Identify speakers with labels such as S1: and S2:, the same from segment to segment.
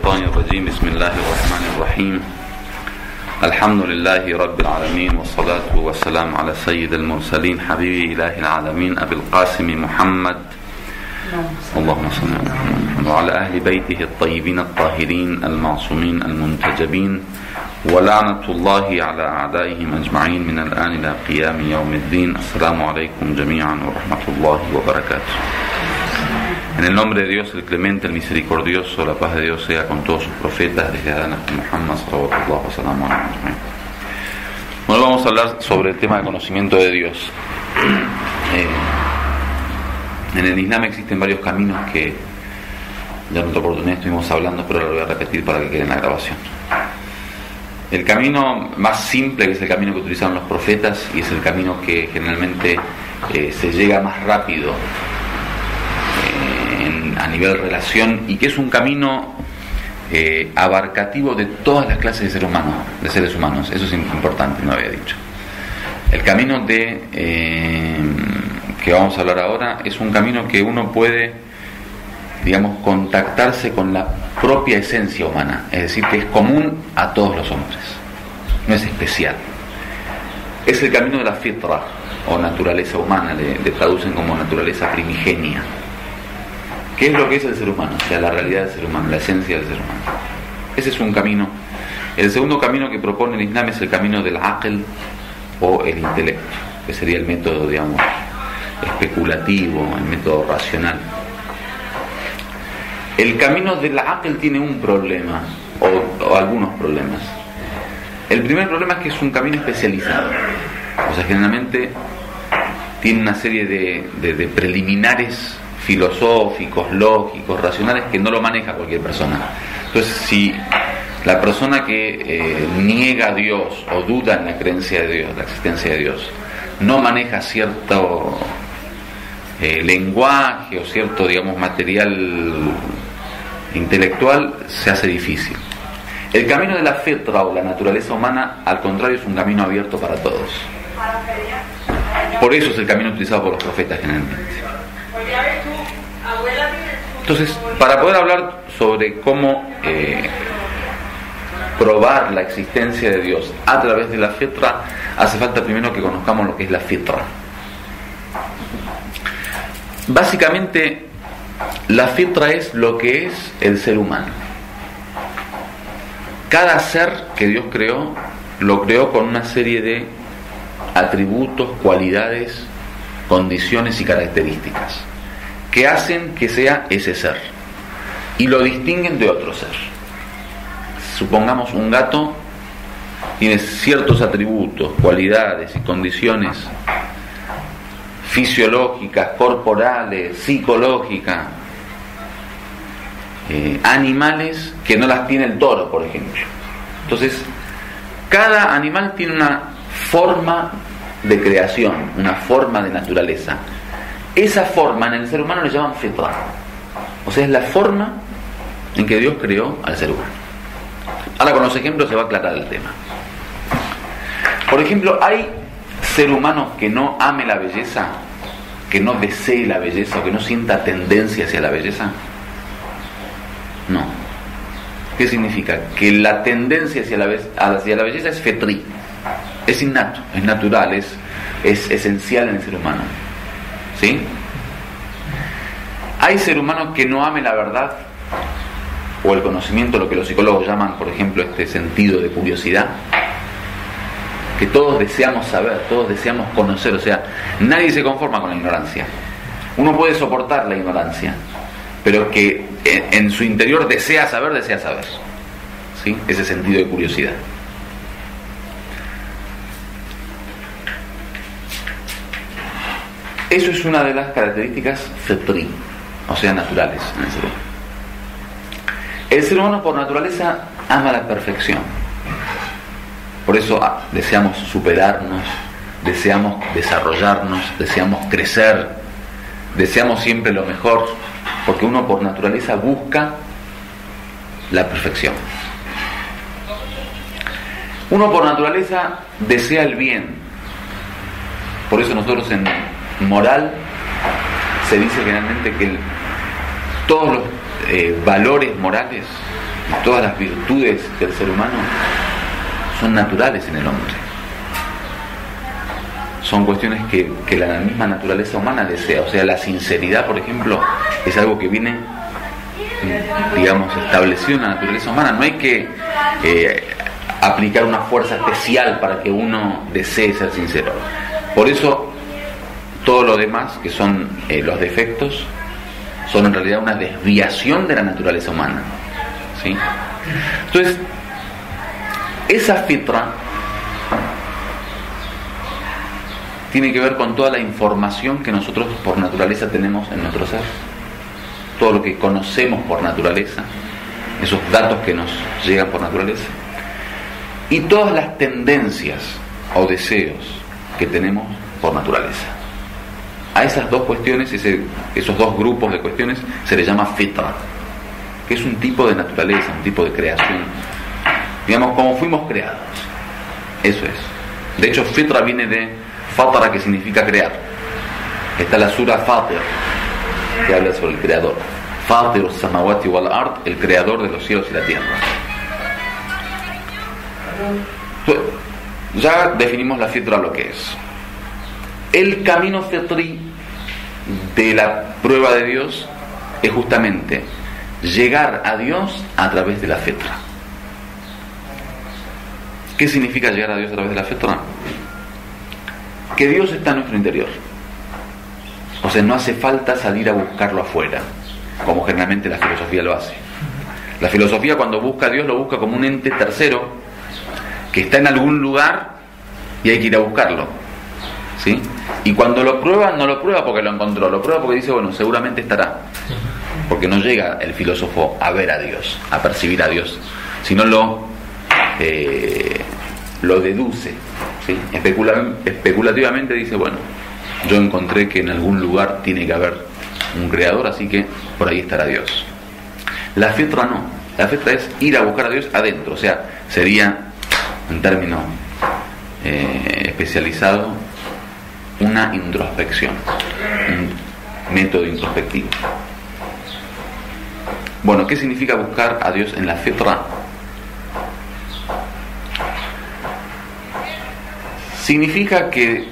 S1: الشيطان الرجيم بسم الله الرحمن الرحيم الحمد لله رب العالمين والصلاة والسلام على سيد المرسلين حبيب إله العالمين أبي القاسم محمد اللهم صل على محمد وعلى أهل بيته الطيبين الطاهرين المعصومين المنتجبين ولعنة الله على أعدائهم أجمعين من الآن إلى قيام يوم الدين. السلام عليكم جميعا ورحمة الله وبركاته. En el nombre de Dios, el clemente, el misericordioso, la paz de Dios sea con todos sus profetas, desde Adán hasta Muhammad sallallahu alaihi wasallam. Bueno, vamos a hablar sobre el tema de conocimiento de Dios. En el Islam existen varios caminos que ya en otra oportunidad estuvimos hablando, pero lo voy a repetir para que quede en la grabación. El camino más simple, que es el camino que utilizaron los profetas, y es el camino que generalmente se llega más rápido a nivel relación, y que es un camino abarcativo de todas las clases de seres humanos. Eso es importante, no había dicho. El camino que vamos a hablar ahora es un camino que uno puede, digamos, contactarse con la propia esencia humana, es decir, que es común a todos los hombres, no es especial. Es el camino de la fitra, o naturaleza humana, le traducen como naturaleza primigenia. ¿Qué es lo que es el ser humano? O sea, la realidad del ser humano, la esencia del ser humano. Ese es un camino. El segundo camino que propone el Islam es el camino del aql, o el intelecto, que sería el método, digamos, especulativo, el método racional. El camino del aql tiene un problema, o algunos problemas. El primer problema es que es un camino especializado. O sea, generalmente tiene una serie de preliminares filosóficos, lógicos, racionales, que no lo maneja cualquier persona. Entonces, si la persona que niega a Dios o duda en la creencia de Dios, la existencia de Dios, no maneja cierto lenguaje o cierto, digamos, material intelectual, se hace difícil. El camino de la fitra, o la naturaleza humana, al contrario, es un camino abierto para todos. Por eso es el camino utilizado por los profetas generalmente. Entonces, para poder hablar sobre cómo probar la existencia de Dios a través de la fitra, hace falta primero que conozcamos lo que es la fitra. Básicamente, la fitra es lo que es el ser humano. Cada ser que Dios creó, lo creó con una serie de atributos, cualidades, condiciones y características que hacen que sea ese ser y lo distinguen de otro ser. Supongamos un gato tiene ciertos atributos, cualidades y condiciones fisiológicas, corporales, psicológicas, animales, que no las tiene el toro, por ejemplo. Entonces, cada animal tiene una forma de creación, una forma de naturaleza. Esa forma en el ser humano le llaman fitra. O sea, es la forma en que Dios creó al ser humano. Ahora, con los ejemplos se va a aclarar el tema. Por ejemplo, ¿hay ser humano que no ame la belleza, que no desee la belleza, o que no sienta tendencia hacia la belleza? No. ¿Qué significa? Que la tendencia hacia la belleza es fetrí, es innato, es natural, es esencial en el ser humano. ¿Sí? ¿Hay ser humano que no ame la verdad o el conocimiento, lo que los psicólogos llaman, por ejemplo, este sentido de curiosidad? Que todos deseamos saber, todos deseamos conocer, o sea, nadie se conforma con la ignorancia. Uno puede soportar la ignorancia, pero que en su interior desea saber. ¿Sí? Ese sentido de curiosidad. Eso es una de las características fetrí, o sea, naturales en el ser humano. El ser humano por naturaleza ama la perfección. Por eso deseamos superarnos, deseamos desarrollarnos, deseamos crecer, deseamos siempre lo mejor, porque uno por naturaleza busca la perfección. Uno por naturaleza desea el bien. Por eso nosotros en moral se dice generalmente que todos los valores morales y todas las virtudes del ser humano son naturales en el hombre. Son cuestiones que la misma naturaleza humana desea. O sea, la sinceridad, por ejemplo, es algo que viene, digamos, establecido en la naturaleza humana. No hay que aplicar una fuerza especial para que uno desee ser sincero. Por eso, todo lo demás, que son los defectos, son en realidad una desviación de la naturaleza humana, ¿sí? Entonces, esa fitra tiene que ver con toda la información que nosotros por naturaleza tenemos en nuestro ser, todo lo que conocemos por naturaleza, esos datos que nos llegan por naturaleza, y todas las tendencias o deseos que tenemos por naturaleza. A esas dos cuestiones, esos dos grupos de cuestiones, se les llama fitra, que es un tipo de naturaleza, un tipo de creación, digamos, como fuimos creados. Eso es. De hecho, fitra viene de fatara, que significa crear. Está la sura Fatir, que habla sobre el creador. Fatir as-samawati wal ard, el creador de los cielos y la tierra. Ya definimos la fitra, lo que es. El camino fitri de la prueba de Dios es justamente llegar a Dios a través de la fitra. ¿Qué significa llegar a Dios a través de la fitra? Que Dios está en nuestro interior. O sea, no hace falta salir a buscarlo afuera, como generalmente la filosofía lo hace. La filosofía, cuando busca a Dios, lo busca como un ente tercero que está en algún lugar y hay que ir a buscarlo, ¿sí? Y cuando lo prueba, no lo prueba porque lo encontró, lo prueba porque dice, bueno, seguramente estará. Porque no llega el filósofo a ver a Dios, a percibir a Dios, sino lo deduce, ¿sí? Especulativamente dice, bueno, yo encontré que en algún lugar tiene que haber un creador, así que por ahí estará Dios. La fitra no. La fitra es ir a buscar a Dios adentro. O sea, sería, en término especializado, una introspección, un método introspectivo. Bueno, ¿qué significa buscar a Dios en la fitra? Significa que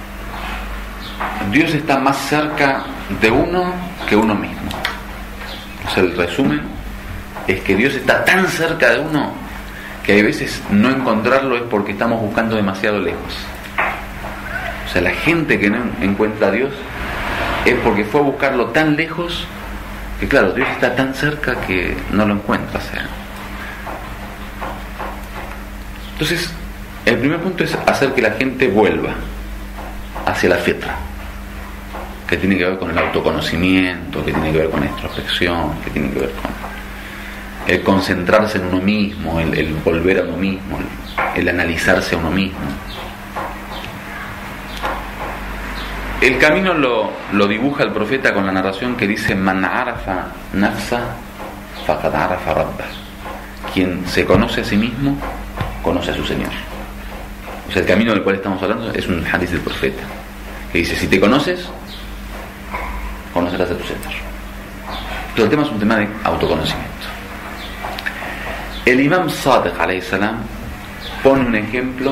S1: Dios está más cerca de uno que uno mismo. O sea, el resumen es que Dios está tan cerca de uno que hay veces no encontrarlo es porque estamos buscando demasiado lejos. O sea, la gente que no encuentra a Dios es porque fue a buscarlo tan lejos que, claro, Dios está tan cerca que no lo encuentra. O sea. Entonces, el primer punto es hacer que la gente vuelva hacia la fitra, que tiene que ver con el autoconocimiento, que tiene que ver con la introspección, que tiene que ver con el concentrarse en uno mismo, el volver a uno mismo, el analizarse a uno mismo. El camino lo dibuja el profeta con la narración que dice: Man arafa nafsa faqad arafa rabbah. Quien se conoce a sí mismo, conoce a su Señor. O sea, el camino del cual estamos hablando es un hadith del profeta, que dice: si te conoces, conocerás a tu Señor. Todo el tema es un tema de autoconocimiento. El Imam Sadiq alayhi salam pone un ejemplo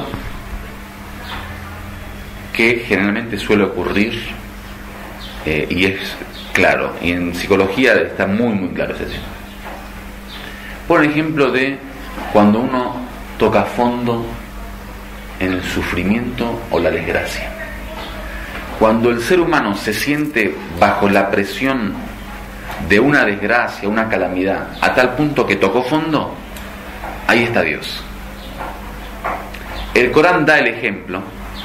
S1: que generalmente suele ocurrir y es claro, y en psicología está muy muy claro ese tema. Pone ejemplo de cuando uno toca fondo en el sufrimiento o la desgracia. Cuando el ser humano se siente bajo la presión de una desgracia, una calamidad, a tal punto que tocó fondo, ahí está Dios. El Corán da el ejemplo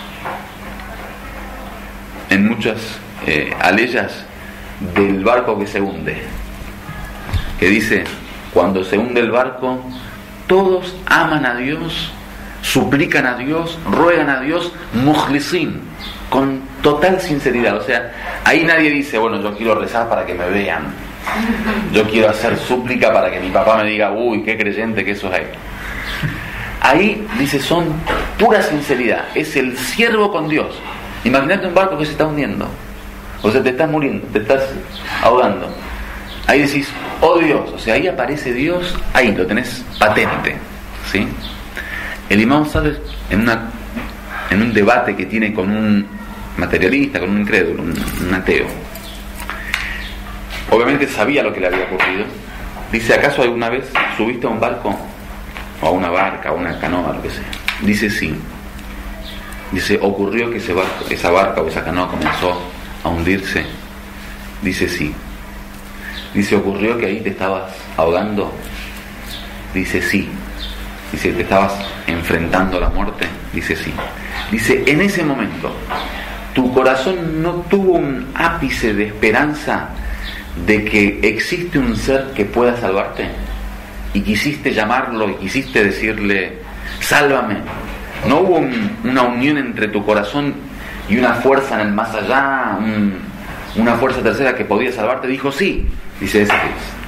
S1: en muchas aleyas del barco que se hunde, que dice: cuando se hunde el barco, todos aman a Dios, suplican a Dios, ruegan a Dios, mukhlisin, con total sinceridad. O sea, ahí nadie dice: bueno, yo quiero rezar para que me vean, yo quiero hacer súplica para que mi papá me diga: uy, qué creyente que sos ahí. Ahí dice, son pura sinceridad, es el siervo con Dios. Imagínate un barco que se está hundiendo, o sea, te estás muriendo, te estás ahogando, ahí decís, oh Dios, o sea, ahí aparece Dios, ahí lo tenés patente, ¿sí? El Imam Sadiq en un debate que tiene con un materialista, con un incrédulo, un ateo, obviamente sabía lo que le había ocurrido. Dice, ¿acaso alguna vez subiste a un barco? O a una barca, a una canoa, lo que sea. Dice, sí. Dice, ¿ocurrió que esa barca o esa canoa comenzó a hundirse? Dice, sí. Dice, ¿ocurrió que ahí te estabas ahogando? Dice, sí. Dice, ¿te estabas enfrentando a la muerte? Dice, sí. Dice, en ese momento, ¿tu corazón no tuvo un ápice de esperanza de que existe un ser que pueda salvarte? Y quisiste llamarlo y quisiste decirle, sálvame. ¿No hubo una unión entre tu corazón y una fuerza en el más allá, una fuerza tercera que podía salvarte? Dijo, sí. Dice, ese es.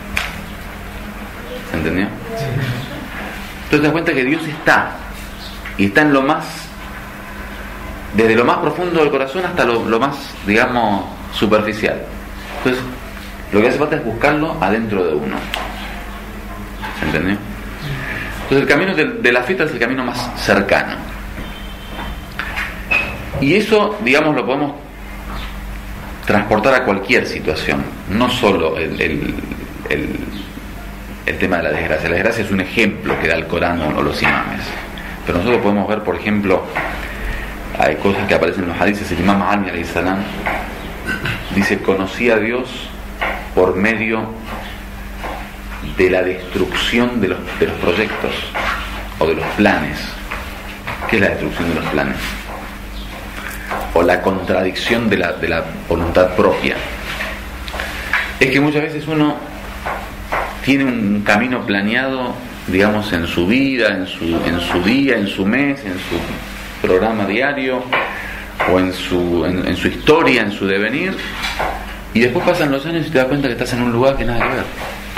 S1: ¿Se entendió? Sí. Entonces te das cuenta que Dios está, y está en lo más, desde lo más profundo del corazón hasta lo más, digamos, superficial. Entonces lo que hace falta es buscarlo adentro de uno. ¿Se entendió? Entonces el camino de la fitra es el camino más cercano. Y eso, digamos, lo podemos transportar a cualquier situación. No solo el tema de la desgracia. La desgracia es un ejemplo que da el Corán o los imames. Pero nosotros podemos ver, por ejemplo, hay cosas que aparecen en los hadices. El imam Ali alayhi salam dice, conocí a Dios por medio de la destrucción de los proyectos o de los planes. ¿Qué es la destrucción de los planes? O la contradicción de la voluntad propia. Es que muchas veces uno tiene un camino planeado, digamos, en su vida, en su día, en su mes, en su programa diario, o en su historia, en su devenir, y después pasan los años y te das cuenta que estás en un lugar que nada que ver.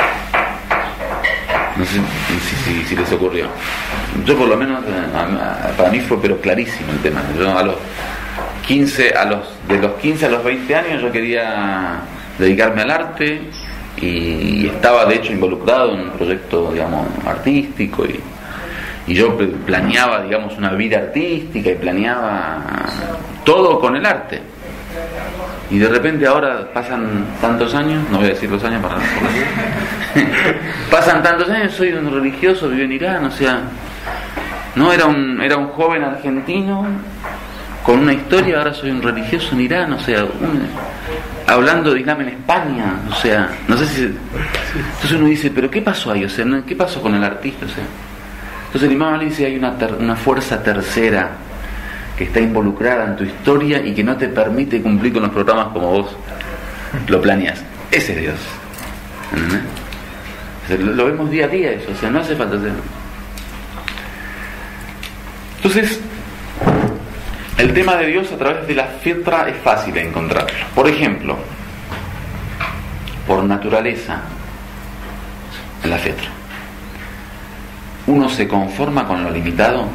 S1: No sé si les ocurrió. Yo por lo menos, para mí fue pero clarísimo el tema. Yo de los 15 a los 20 años yo quería dedicarme al arte, y estaba de hecho involucrado en un proyecto, digamos, artístico, y yo planeaba, digamos, una vida artística, y planeaba todo con el arte. Y de repente ahora pasan tantos años, no voy a decir los años para pasan tantos años, soy un religioso, vivo en Irán, o sea, no era un joven argentino con una historia, ahora soy un religioso en Irán, o sea, hablando de Islam en España, o sea, no sé si. Entonces uno dice, pero ¿qué pasó ahí? O sea, ¿qué pasó con el artista? O sea, entonces el imam Ali dice, hay una fuerza tercera que está involucrada en tu historia y que no te permite cumplir con los programas como vos lo planeas. Ese es Dios. ¿Entendés? O sea, lo vemos día a día eso, o sea, no hace falta hacerlo. Entonces, el tema de Dios a través de la fitra es fácil de encontrarlo. Por ejemplo, por naturaleza, en la fitra, uno se conforma con lo limitado,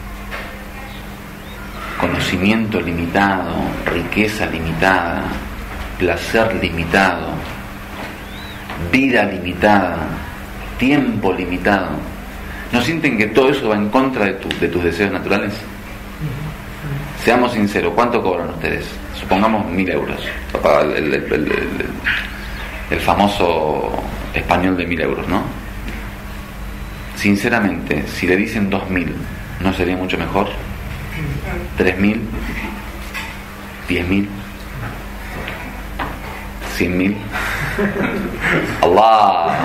S1: conocimiento limitado, riqueza limitada, placer limitado, vida limitada, tiempo limitado. ¿No sienten que todo eso va en contra de tus deseos naturales? Seamos sinceros, ¿cuánto cobran ustedes? Supongamos 1.000 euros. El famoso español de 1.000 euros, ¿no? Sinceramente, si le dicen 2.000, ¿no sería mucho mejor? 3.000, 10.000, 100.000. Allah.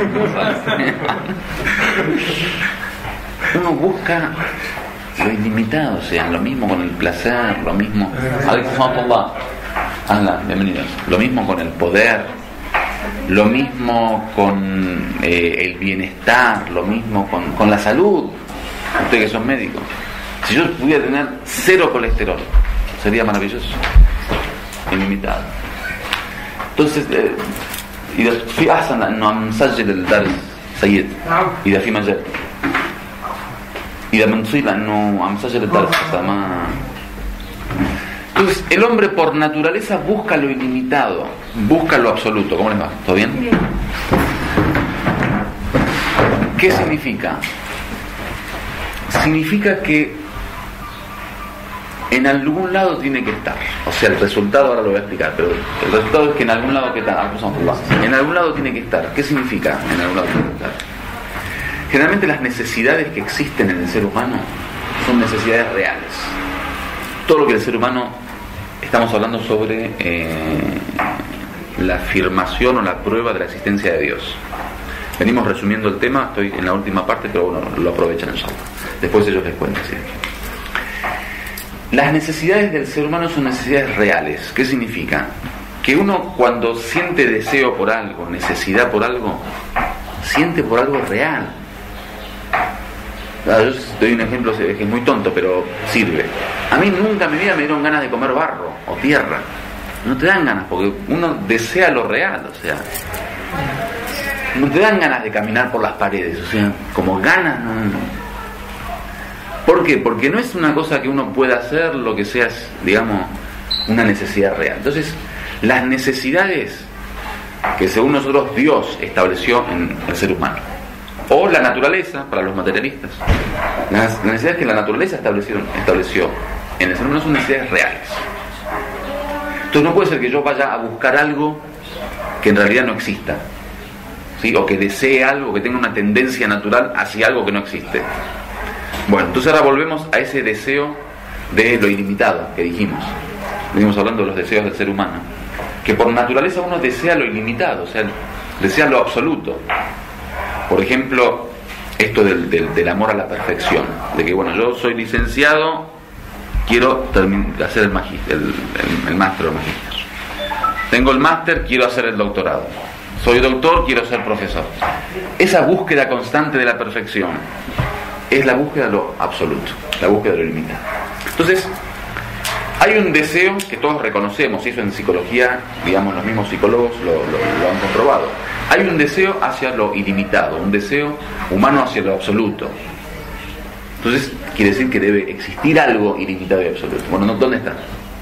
S1: Uno busca lo ilimitado, o sea, lo mismo con el placer, lo mismo. Bienvenidos. Lo mismo con el poder, lo mismo con el bienestar, lo mismo con la salud. Ustedes que son médicos, si yo pudiera tener 0 colesterol, sería maravilloso, ilimitado. Entonces, في أحسن إنه عم نسجل الدرس سيد إذا في مجال، إذا بنصيب إنه عم نسجل الدرس ما. Entonces, el hombre por naturaleza busca lo ilimitado, busca lo absoluto. ¿Cómo les va? ¿Todo bien?
S2: Bien.
S1: ¿Qué significa? Significa que en algún lado tiene que estar. O sea, el resultado ahora lo voy a explicar, pero el resultado es que en algún lado que está. En algún lado tiene que estar. ¿Qué significa en algún lado tiene que estar? Generalmente las necesidades que existen en el ser humano son necesidades reales. Todo lo que el ser humano, estamos hablando sobre la afirmación o la prueba de la existencia de Dios. Venimos resumiendo el tema, estoy en la última parte, pero bueno, lo aprovechan en salto. Después ellos les cuentan, ¿sí? Las necesidades del ser humano son necesidades reales. ¿Qué significa? Que uno cuando siente deseo por algo, necesidad por algo, siente por algo real. Yo doy un ejemplo que es muy tonto, pero sirve. A mí nunca en mi vida me dieron ganas de comer barro o tierra. No te dan ganas, porque uno desea lo real, o sea, no te dan ganas de caminar por las paredes, o sea, como ganas, no. ¿Por qué? Porque no es una cosa que uno pueda hacer, lo que sea, digamos, una necesidad real. Entonces, las necesidades que según nosotros Dios estableció en el ser humano, o la naturaleza, para los materialistas, las necesidades que la naturaleza estableció en el ser humano son necesidades reales. Entonces no puede ser que yo vaya a buscar algo que en realidad no exista, ¿sí? O que desee algo, que tenga una tendencia natural hacia algo que no existe. Bueno, entonces ahora volvemos a ese deseo de lo ilimitado que dijimos. Venimos hablando de los deseos del ser humano, que por naturaleza uno desea lo ilimitado, o sea, desea lo absoluto. Por ejemplo, esto del amor a la perfección, de que bueno, yo soy licenciado, quiero hacer el máster o el magíster. Tengo el máster, quiero hacer el doctorado. Soy doctor, quiero ser profesor. Esa búsqueda constante de la perfección es la búsqueda de lo absoluto, la búsqueda de lo ilimitado. Entonces, hay un deseo que todos reconocemos, y eso en psicología, digamos, los mismos psicólogos lo han comprobado. Hay un deseo hacia lo ilimitado, un deseo humano hacia lo absoluto. Entonces, quiere decir que debe existir algo ilimitado y absoluto. Bueno, ¿dónde está?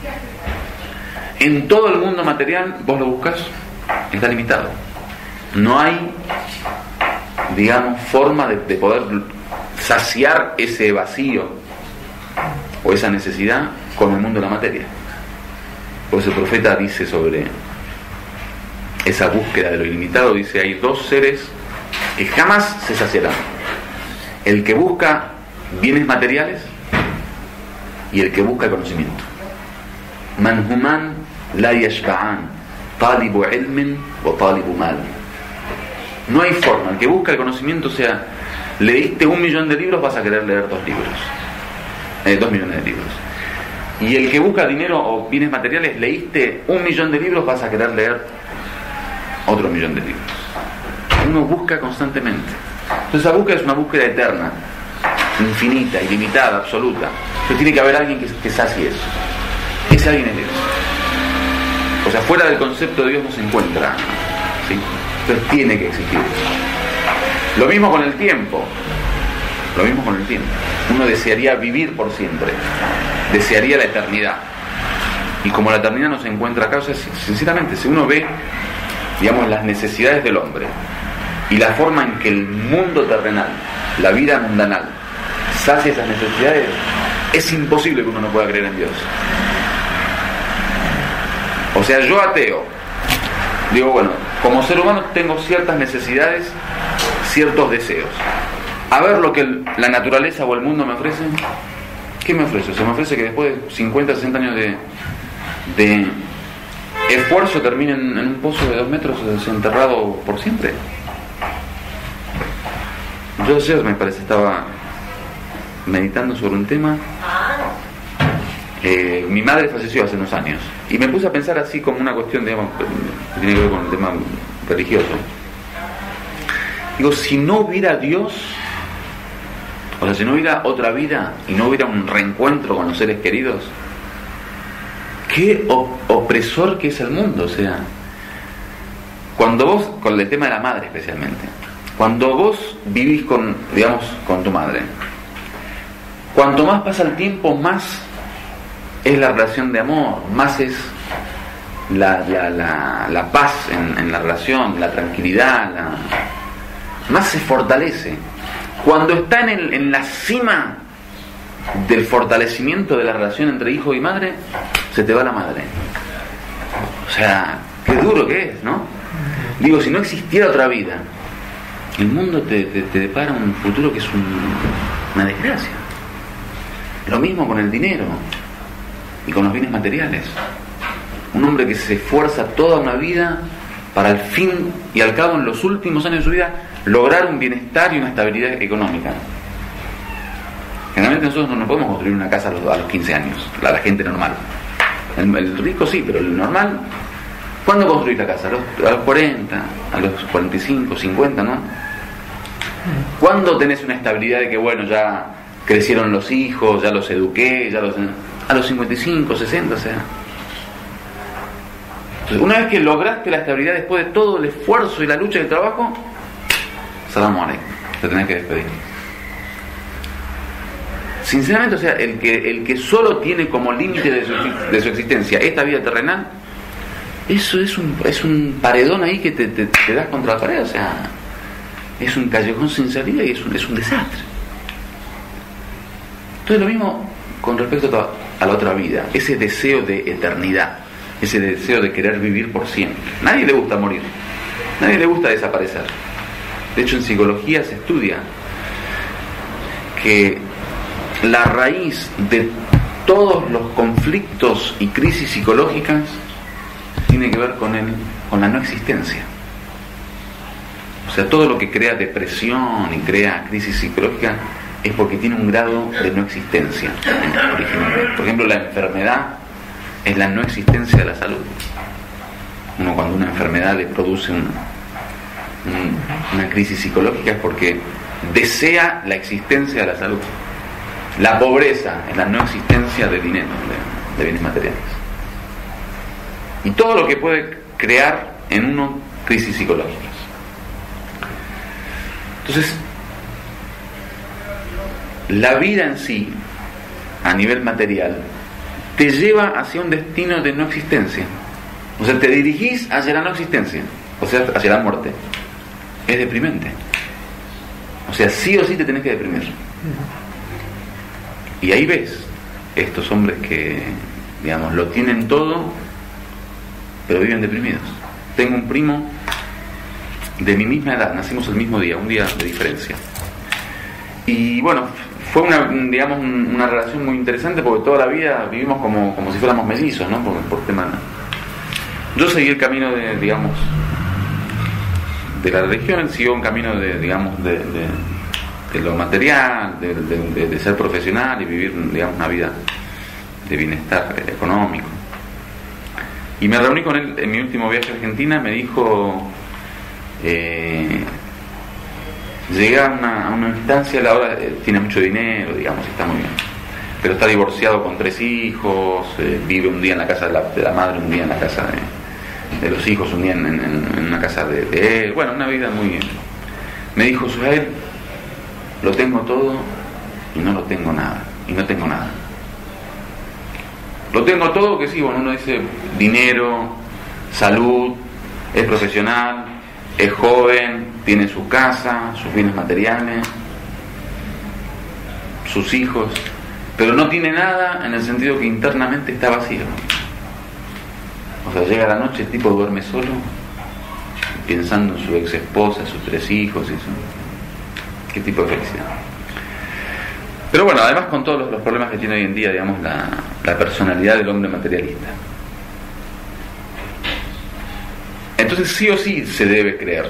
S1: En todo el mundo material, vos lo buscas, está limitado. No hay, digamos, forma de poder saciar ese vacío o esa necesidad con el mundo de la materia. Por eso el profeta dice sobre esa búsqueda de lo ilimitado, dice, hay dos seres que jamás se saciarán: el que busca bienes materiales y el que busca conocimiento. Manhuman la yashba'an, talibu ilmin o talibu mal. No hay forma. El que busca el conocimiento, o sea, leíste 1 millón de libros, vas a querer leer 2 libros, 2 millones de libros. Y el que busca dinero o bienes materiales, leíste 1 millón de libros, vas a querer leer otro 1 millón de libros. Uno busca constantemente. Entonces esa búsqueda es una búsqueda eterna, infinita, ilimitada, absoluta. Entonces tiene que haber alguien que sacie eso. Ese alguien es Dios. O sea, fuera del concepto de Dios no se encuentra, ¿sí? Entonces tiene que existir eso. Lo mismo con el tiempo. Lo mismo con el tiempo. Uno desearía vivir por siempre, desearía la eternidad. Y como la eternidad no se encuentra acá, o sea, sinceramente, si uno ve, digamos, las necesidades del hombre y la forma en que el mundo terrenal, la vida mundanal, sacia esas necesidades, es imposible que uno no pueda creer en Dios. O sea, yo ateo, digo, bueno, como ser humano tengo ciertas necesidades, ciertos deseos. A ver lo que la naturaleza o el mundo me ofrece. ¿Qué me ofrece? Se me ofrece que después de 50, 60 años de esfuerzo termine en un pozo de 2 metros desenterrado por siempre. Yo ayer, me parece, estaba meditando sobre un tema. Mi madre falleció hace unos años y me puse a pensar así como una cuestión, digamos, que tiene que ver con el tema religioso. Digo, si no hubiera Dios, o sea, si no hubiera otra vida y no hubiera un reencuentro con los seres queridos, qué opresor que es el mundo. O sea, cuando vos, con el tema de la madre especialmente, cuando vos vivís con, digamos, con tu madre, cuanto más pasa el tiempo, más es la relación de amor, más es la paz en la relación, la tranquilidad, más se fortalece. Cuando está en la cima del fortalecimiento de la relación entre hijo y madre, se te va la madre. O sea, qué duro que es, ¿no? Digo, si no existiera otra vida, el mundo te depara un futuro que es una desgracia. Lo mismo con el dinero y con los bienes materiales. Un hombre que se esfuerza toda una vida para al fin y al cabo, en los últimos años de su vida, lograr un bienestar y una estabilidad económica. Generalmente nosotros no podemos construir una casa a los 15 años, la gente normal. El rico sí, pero el normal, ¿cuándo construís la casa? A los 40, a los 45, 50, ¿no? ¿Cuándo tenés una estabilidad de que, bueno, ya crecieron los hijos, ya los eduqué, a los 55, 60, o sea? Entonces, una vez que lograste la estabilidad después de todo el esfuerzo y la lucha y el trabajo, salam aleikum, te tenés que despedir. Sinceramente, o sea, el que solo tiene como límite de su existencia esta vida terrenal, eso es un paredón ahí que te das contra la pared, o sea, es un callejón sin salida y es un desastre. Entonces lo mismo con respecto a la otra vida, ese deseo de eternidad, ese deseo de querer vivir por siempre. Nadie le gusta morir, nadie le gusta desaparecer. De hecho, en psicología se estudia que la raíz de todos los conflictos y crisis psicológicas tiene que ver con la no existencia. O sea, todo lo que crea depresión y crea crisis psicológica es porque tiene un grado de no existencia original. Por ejemplo, la enfermedad es la no existencia de la salud. Uno, cuando una enfermedad le produce una crisis psicológica, es porque desea la existencia de la salud. La pobreza es la no existencia de dinero, de bienes materiales. Y todo lo que puede crear en uno crisis psicológicas. Entonces, la vida en sí, a nivel material, te lleva hacia un destino de no existencia. O sea, te dirigís hacia la no existencia, o sea, hacia la muerte. Es deprimente. O sea, sí o sí te tenés que deprimir. Y ahí ves estos hombres que, digamos, lo tienen todo, pero viven deprimidos. Tengo un primo de mi misma edad, nacimos el mismo día, un día de diferencia. Y bueno, fue una relación muy interesante, porque toda la vida vivimos como si fuéramos mellizos, ¿no? Por tema. Yo seguí el camino de la religión, él siguió un camino de lo material, de ser profesional y vivir, digamos, una vida de bienestar económico. Y me reuní con él en mi último viaje a Argentina. Me dijo, llegué a una instancia, él ahora tiene mucho dinero, digamos, está muy bien, pero está divorciado con 3 hijos, vive un día en la casa de la madre, un día en la casa de los hijos, un día en una casa de él. Bueno, una vida muy bien. Me dijo, Suhail, lo tengo todo y no lo tengo nada, y no tengo nada. Lo tengo todo, que sí, bueno, uno dice dinero, salud, es profesional, es joven, tiene su casa, sus bienes materiales, sus hijos, pero no tiene nada en el sentido que internamente está vacío. O sea, llega la noche, el tipo duerme solo, pensando en su ex esposa, sus 3 hijos y qué tipo de felicidad. Pero bueno, además con todos los problemas que tiene hoy en día, digamos, la personalidad del hombre materialista. Entonces sí o sí se debe creer.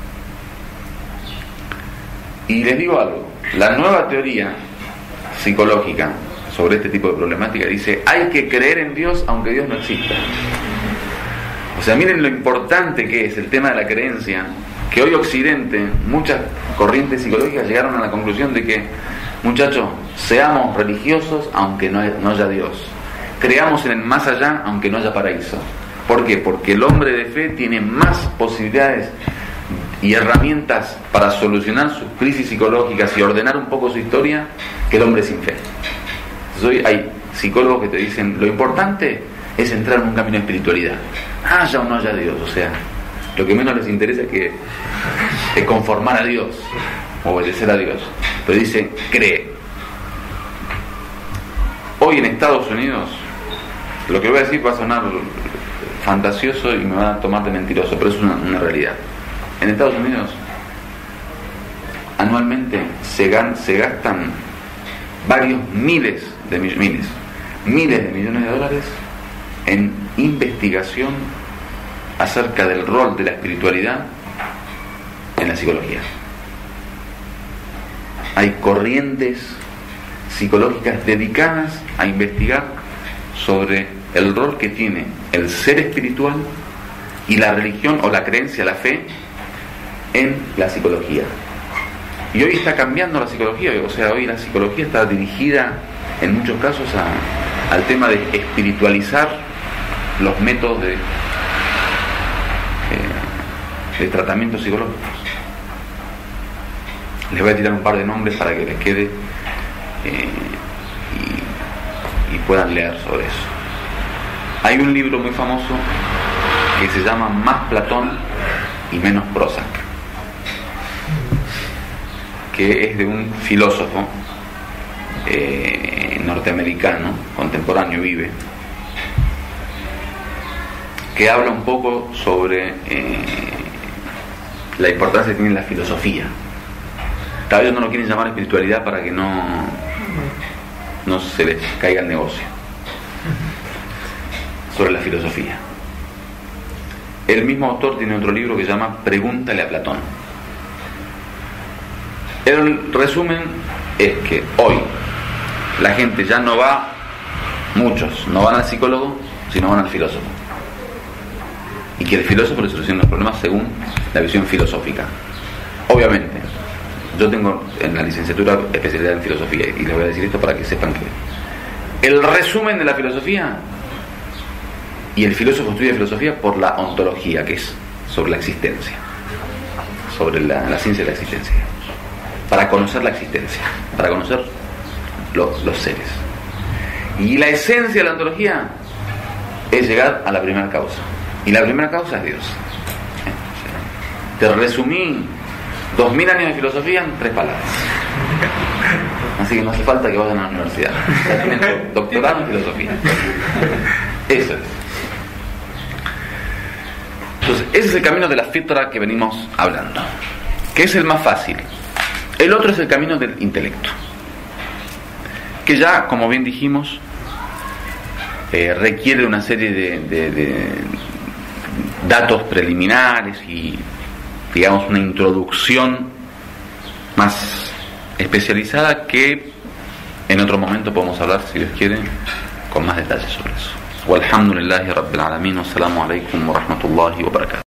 S1: Y les digo algo, la nueva teoría psicológica sobre este tipo de problemática dice, hay que creer en Dios aunque Dios no exista. O sea, miren lo importante que es el tema de la creencia, que hoy Occidente, muchas corrientes psicológicas llegaron a la conclusión de que, muchachos, seamos religiosos aunque no haya Dios, creamos en el más allá aunque no haya paraíso. ¿Por qué? Porque el hombre de fe tiene más posibilidades y herramientas para solucionar sus crisis psicológicas y ordenar un poco su historia que el hombre sin fe. Entonces hoy hay psicólogos que te dicen lo importante es entrar en un camino de espiritualidad, haya o no haya Dios, o sea, lo que menos les interesa es conformar a Dios, obedecer a Dios, pero dicen cree. Hoy en Estados Unidos, lo que voy a decir va a sonar fantasioso y me van a tomar de mentiroso, pero es una realidad. En Estados Unidos anualmente se gastan varios miles de millones de dólares en investigación acerca del rol de la espiritualidad en la psicología. Hay corrientes psicológicas dedicadas a investigar sobre el rol que tiene el ser espiritual y la religión o la creencia, la fe en la psicología. Y hoy está cambiando la psicología, o sea, hoy la psicología está dirigida en muchos casos al tema de espiritualizar los métodos de tratamiento psicológicos. Les voy a tirar un par de nombres para que les quede y puedan leer sobre eso. Hay un libro muy famoso que se llama Más Platón y menos Prozac, que es de un filósofo norteamericano contemporáneo, vive, que habla un poco sobre la importancia que tiene la filosofía. Tal vez no lo quieren llamar espiritualidad para que no se les caiga el negocio. Sobre la filosofía. El mismo autor tiene otro libro que se llama Pregúntale a Platón. El resumen es que hoy la gente ya no va, muchos no van al psicólogo, sino van al filósofo. Y que el filósofo le soluciona los problemas según la visión filosófica. Obviamente, yo tengo en la licenciatura especialidad en filosofía y les voy a decir esto para que sepan que el resumen de la filosofía, y el filósofo estudia filosofía por la ontología, que es sobre la existencia, sobre la ciencia de la existencia, para conocer la existencia, para conocer los seres. Y la esencia de la ontología es llegar a la primera causa, y la primera causa es Dios. Te resumí 2000 años de filosofía en 3 palabras. Así que no hace falta que vayan a la universidad. Ya tienen doctorado en filosofía. Eso es. Entonces, ese es el camino de la fitra que venimos hablando, que es el más fácil. El otro es el camino del intelecto, que ya, como bien dijimos, requiere una serie de datos preliminares y, digamos, una introducción más especializada que en otro momento podemos hablar, si Dios quiere, con más detalles sobre eso. Walhamdulillahi Rabbil Alamin. Wassalamu alaikum wa rahmatullahi wa barakatuh.